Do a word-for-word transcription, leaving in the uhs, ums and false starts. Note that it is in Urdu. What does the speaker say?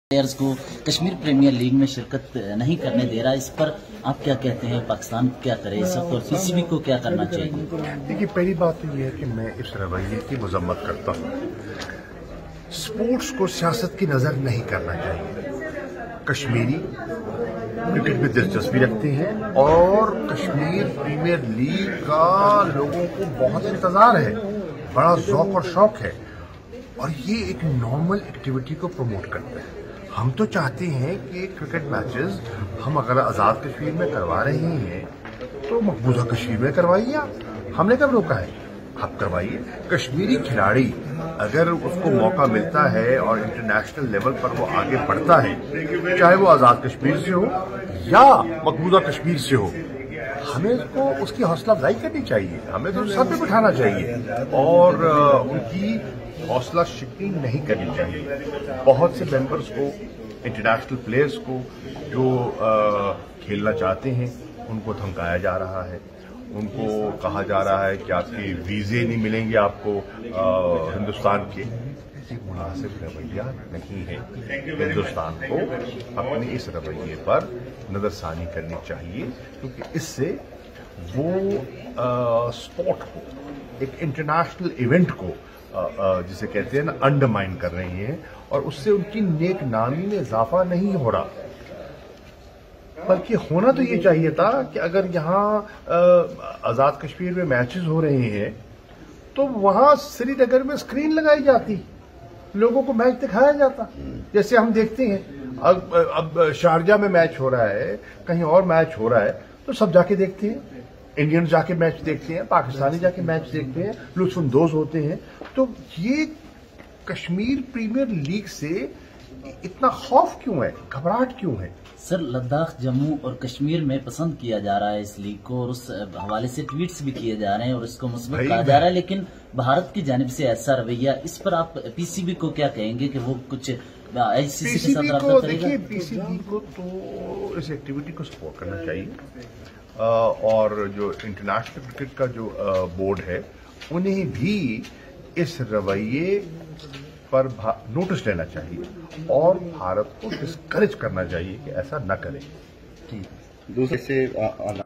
پلیئرز کو کشمیر پریمیئر لیگ میں شرکت نہیں کرنے دے رہا، اس پر آپ کیا کہتے ہیں؟ پاکستان کیا کرے اس وقت اور پی سی بی کو کیا کرنا چاہیے؟ دیکھیے، پہلی بات تو یہ ہے کہ میں اس رویے کی مذمت کرتا ہوں۔ سپورٹس کو سیاست کی نظر نہیں کرنا چاہیے۔ کشمیری کرکٹ میں دلچسپی رکھتے ہیں اور کشمیر پریمیئر لیگ کا لوگوں کو بہت انتظار ہے، بڑا ذوق اور شوق ہے، اور یہ ایک نارمل ایکٹیویٹی کو پروموٹ کرتا ہے۔ ہم تو چاہتے ہیں کہ کرکٹ میچز ہم اگر آزاد کشمیر میں کروا رہے ہیں تو مقبوضہ کشمیر میں کروائیے آپ، ہم نے کب روکا ہے؟ آپ کروائیے۔ کشمیری کھلاڑی اگر اس کو موقع ملتا ہے اور انٹرنیشنل لیول پر وہ آگے بڑھتا ہے، چاہے وہ آزاد کشمیر سے ہو یا مقبوضہ کشمیر سے ہو، ہمیں اس کو اس کی حوصلہ افزائی کرنی چاہیے، ہمیں تو ساتھ میں بٹھانا چاہیے اور ان کی حوصلہ شکنی نہیں کرنی چاہیے۔ بہت سے ممبرز کو، انٹرنیشنل پلیئرز کو جو کھیلنا چاہتے ہیں ان کو دھمکایا جا رہا ہے، ان کو کہا جا رہا ہے کہ آپ کے ویزے نہیں ملیں گے آپ کو ہندوستان کے۔ مناسب رویہ نہیں ہے۔ ہندوستان کو اپنے اس رویے پر نظر ثانی کرنی چاہیے، کیونکہ اس سے وہ اسپورٹ کو، ایک انٹرنیشنل ایونٹ کو جسے کہتے ہیں نا، انڈرمائن کر رہی ہیں، اور اس سے ان کی نیک نامی میں اضافہ نہیں ہو رہا۔ بلکہ ہونا تو یہ چاہیے تھا کہ اگر یہاں آزاد کشمیر میں میچز ہو رہے ہیں تو وہاں سری نگر میں اسکرین لگائی جاتی، لوگوں کو میچ دکھایا جاتا، جیسے ہم دیکھتے ہیں۔ اب اب شارجہ میں میچ ہو رہا ہے، کہیں اور میچ ہو رہا ہے تو سب جا کے دیکھتے ہیں، انڈین جا کے میچ دیکھتے ہیں، پاکستانی جا کے میچ دیکھتے ہیں، لطف اندوز ہوتے ہیں۔ تو یہ کشمیر پریمیئر لیگ سے اتنا خوف کیوں ہے، گھبراہٹ کیوں ہے؟ سر، لداخ، جموں اور کشمیر میں پسند کیا جا رہا ہے اس لیگ کو، اور اس حوالے سے ٹویٹس بھی کیے جا رہے ہیں اور اس کو مثبت کہا جا رہا ہے، لیکن بھارت کی جانب سے ایسا رویہ، اس پر آپ پی سی بی کو کیا کہیں گے کہ وہ کچھ آئی سی سی کے ساتھ رابطہ کرے گا؟ دیکھیے، پی سی بی کو تو اس ایکٹیویٹی کو سپورٹ کرنا چاہیے، اور جو انٹرنیشنل کرکٹ کا جو بورڈ ہے انہیں بھی اس رویے پر نوٹس لینا چاہیے اور بھارت کو ڈسکریج کرنا چاہیے کہ ایسا نہ کرے۔ ٹھیک۔ دوسرے سے